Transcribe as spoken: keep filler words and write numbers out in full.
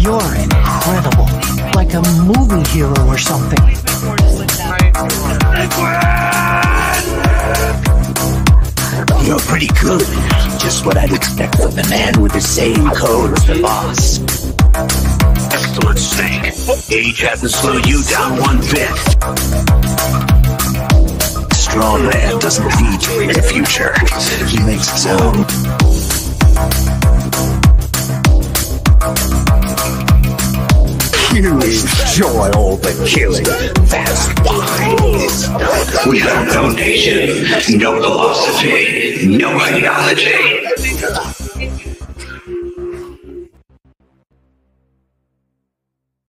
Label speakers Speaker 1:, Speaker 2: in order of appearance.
Speaker 1: You're incredible. Like a movie hero or something.
Speaker 2: You're pretty good. Just what I'd expect from the man with the same code as the boss. Excellent, Snake. Age hasn't slowed you down one bit. Strong man doesn't feed you into the future. He makes his own. You enjoy all the killing. That's why. We have no nation, no philosophy, no ideology.